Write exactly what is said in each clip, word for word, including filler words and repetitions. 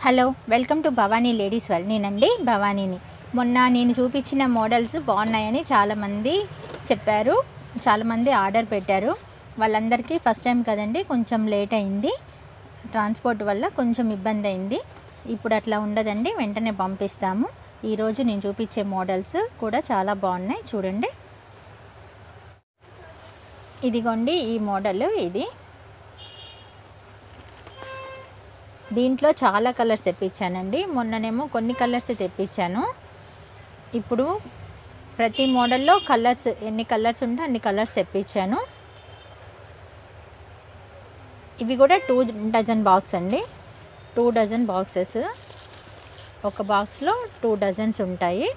Hello welcome to Bhavani ladies world. నేనండి భవానీని. మొన్న నేను చూపించిన మోడల్స్ బాగున్నాయని చాలామంది చెప్పారు, చాలామంది ఆర్డర్ పెట్టారు. వాళ్ళందరికీ ఫస్ట్ టైం కదండి, కొంచెం లేట్ అయింది. ట్రాన్స్పోర్ట్ వల్ల కొంచెం ఇబ్బంది అయింది. ఇప్పుడు అట్లా ఉండదండి, వెంటనే పంపిస్తాము. ఈరోజు నేను చూపించే మోడల్స్ కూడా చాలా బాగున్నాయి, చూడండి. ఇదిగోండి ఈ మోడల్. ఇది దీంట్లో చాలా కలర్స్ తెప్పించానండి. మొన్ననేమో కొన్ని కలర్స్ తెప్పించాను. ఇప్పుడు ప్రతి మోడల్లో కలర్స్ ఎన్ని కలర్స్ ఉంటే అన్ని కలర్స్ తెప్పించాను. ఇవి కూడా టూ డజన్ బాక్స్ అండి, టూ డజన్ బాక్సెస్. ఒక బాక్స్లో టూ డజన్స్ ఉంటాయి.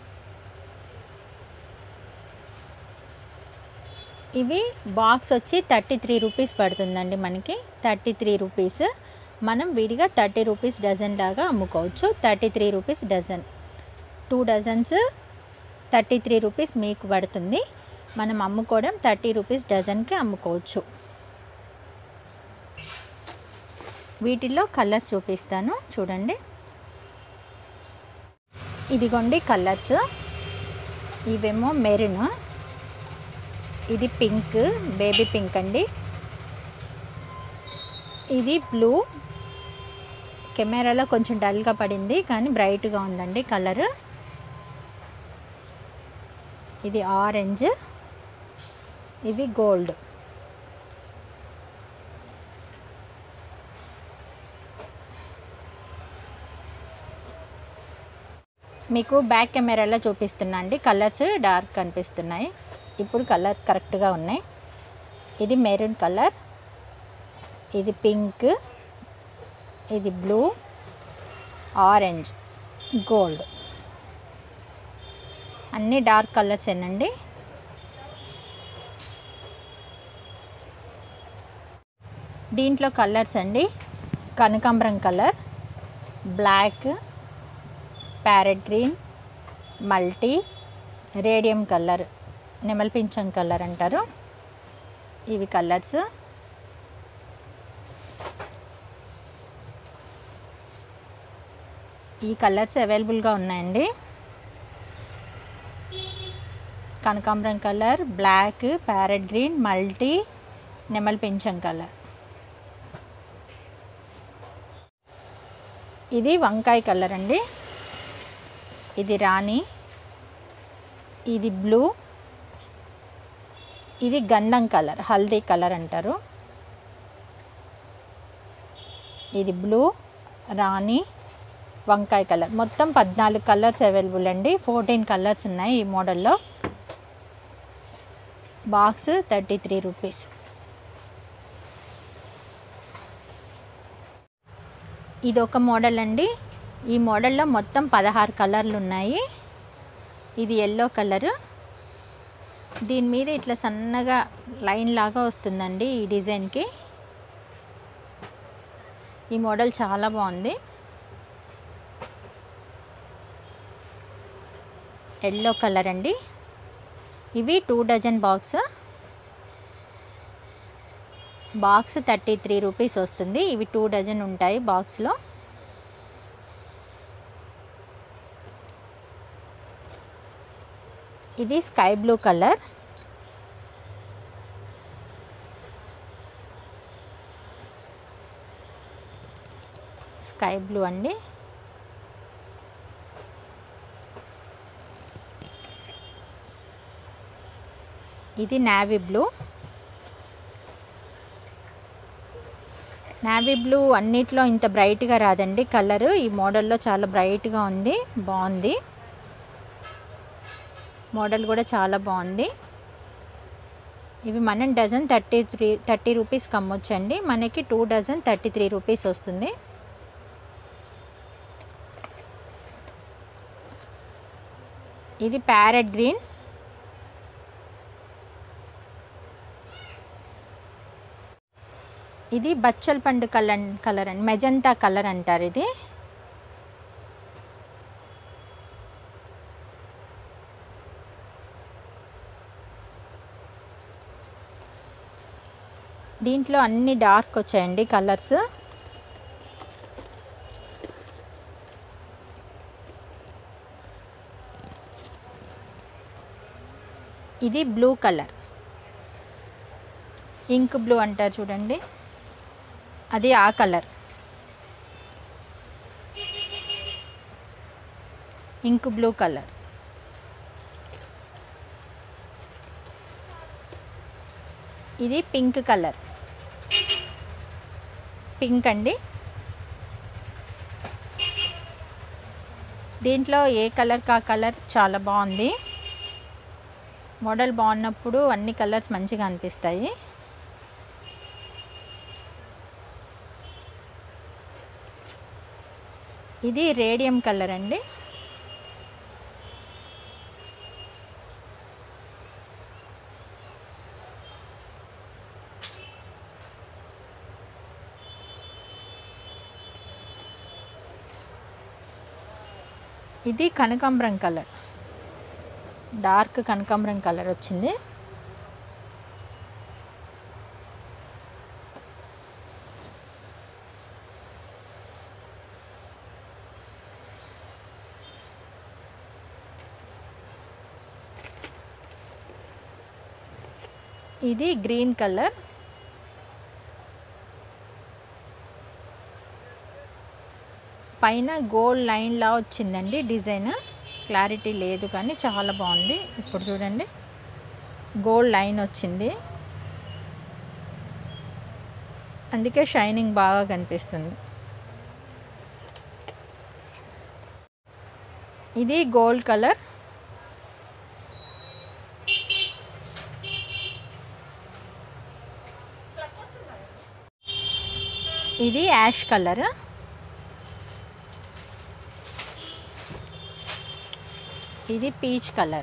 ఇవి బాక్స్ వచ్చి థర్టీ త్రీ రూపీస్ పడుతుందండి మనకి. థర్టీ త్రీ రూపీస్ మనం విడిగా థర్టీ రూపీస్ డజన్ లాగా అమ్ముకోవచ్చు. Thirty three rupees dozen, two dozens thirty three rupees మీకు పడుతుంది. మనం అమ్ముకోవడం థర్టీ రూపీస్ డజన్కి అమ్ముకోవచ్చు. వీటిల్లో కలర్స్ చూపిస్తాను, చూడండి. ఇదిగోండి కలర్స్. ఇవేమో మెరూన్, ఇది పింక్, బేబీ పింక్ అండి. ఇది బ్లూ, కెమెరాలో కొంచెం డల్గా పడింది కానీ బ్రైట్గా ఉందండి కలర్. ఇది ఆరెంజ్, ఇవి గోల్డ్. మీకు బ్యాక్ కెమెరాలో చూపిస్తున్నా అండి, కలర్స్ డార్క్ కనిపిస్తున్నాయి. ఇప్పుడు కలర్స్ కరెక్ట్గా ఉన్నాయి. ఇది మెరూన్ కలర్, ఇది పింక్, ఇది బ్లూ, ఆరెంజ్, గోల్డ్. అన్నీ డార్క్ కలర్స్ ఏనండి. దీంట్లో కలర్స్ అండి, కనకాంబరం colour, black, parrot green, multi, radium colour, నెమలి పింఛం కలర్ అంటారు. ఇవి కలర్స్. ఈ కలర్స్ అవైలబుల్గా ఉన్నాయండి. కనకాంబరం colour, black, parrot green, multi, నెమలి పింఛం కలర్. ఇది వంకాయ కలర్ అండి. ఇది రాణి, ఇది బ్లూ, ఇది గంధం కలర్, హల్దీ కలర్ అంటారు. ఇది బ్లూ, రాణి, వంకాయ కలర్. మొత్తం పద్నాలుగు కలర్స్ అవైలబుల్ అండి. ఫోర్టీన్ కలర్స్ ఉన్నాయి ఈ మోడల్లో. Box thirty three rupees. ఇది ఒక మోడల్ అండి. ఈ మోడల్లో మొత్తం పదహారు కలర్లు ఉన్నాయి. ఇది ఎల్లో కలరు. దీని మీద ఇట్లా సన్నగా లైన్ లాగా వస్తుందండి ఈ డిజైన్కి. ఈ మోడల్ చాలా బాగుంది. ఎల్లో కలర్ అండి. ఇవి two dozen box. Box thirty three rupees వస్తుంది. ఇవి టూ డజన్ ఉంటాయి బాక్స్లో. ఇది sky blue colour. Sky blue అండి. ఇది నావీ బ్లూ. నావీ బ్లూ అన్నిట్లో ఇంత బ్రైట్గా రాదండి కలరు. ఈ మోడల్లో చాలా బ్రైట్గా ఉంది, బాగుంది. మోడల్ కూడా చాలా బాగుంది. ఇవి మనం డజన్ థర్టీ త్రీ థర్టీ రూపీస్కి అమ్మొచ్చండి. మనకి two dozen thirty three rupees వస్తుంది. ఇది ప్యారెట్ గ్రీన్. ఇది బచ్చల పండు కలర్ కలర్ అండి, మెజంతా కలర్ అంటారు ఇది. దీంట్లో అన్ని డార్క్ వచ్చాయండి కలర్స్. ఇది బ్లూ కలర్, ఇంక్ బ్లూ అంటారు చూడండి, అది ఆ కలర్. Ink blue colour. ఇది పింక్ కలర్, పింక్ అండి. దీంట్లో ఏ కలర్ కా కలర్ చాలా బాగుంది. మోడల్ బాగున్నప్పుడు అన్ని కలర్స్ మంచిగా అనిపిస్తాయి. ఇది రేడియం కలర్ అండి. ఇది కనకాంబరం కలర్, డార్క్ కనకాంబరం కలర్ వచ్చింది. ఇది గ్రీన్ కలర్. పైన గోల్డ్ లైన్ లా వచ్చిందండి డిజైన్. క్లారిటీ లేదు కానీ చాలా బాగుంది. ఇప్పుడు చూడండి, గోల్డ్ లైన్ వచ్చింది, అందుకే షైనింగ్ బాగా కనిపిస్తుంది. ఇది గోల్డ్ కలర్. ఇది యాష్ కలర్. ఇది పీచ్ కలర్.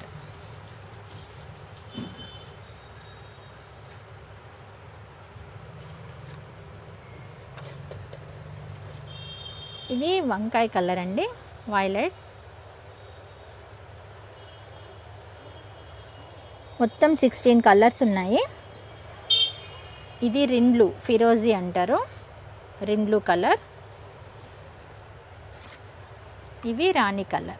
ఇది వంకాయ కలర్ అండి, వైలెట్. మొత్తం సిక్స్టీన్ కలర్స్ ఉన్నాయి. ఇది రిన్ బ్లూ, ఫిరోజీ అంటారు, రిన్ బ్లూ కలర్. ఇవి రాణి కలర్.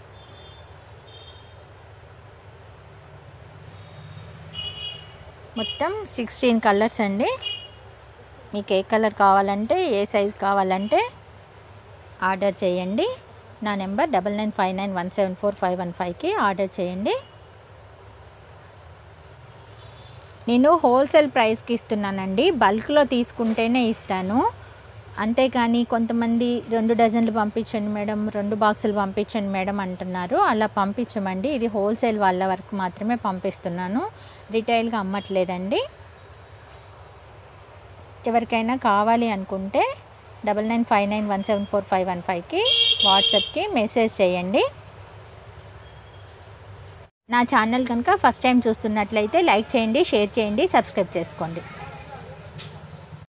మొత్తం సిక్స్టీన్ కలర్స్ అండి. మీకు ఏ కలర్ కావాలంటే, ఏ సైజ్ కావాలంటే ఆర్డర్ చేయండి. నా number double nine five nine one seven four five one ఫైవ్కి ఆర్డర్ చేయండి. నేను హోల్సేల్ ప్రైస్కి ఇస్తున్నానండి, బల్క్లో తీసుకుంటేనే ఇస్తాను. అంతేకాని కొంతమంది రెండు డజన్లు పంపించండి మేడం, రెండు బాక్సులు పంపించండి మేడం అంటున్నారు. అలా పంపించమండి. ఇది హోల్సేల్ వాళ్ళ వరకు మాత్రమే పంపిస్తున్నాను, రిటైల్గా అమ్మట్లేదండి. ఎవరికైనా కావాలి అనుకుంటే double nine five nine one seven four five one ఫైవ్కి వాట్సాప్కి మెసేజ్ చేయండి. నా ఛానల్ కనుక ఫస్ట్ టైం చూస్తున్నట్లయితే లైక్ చేయండి, షేర్ చేయండి, సబ్స్క్రైబ్ చేసుకోండి.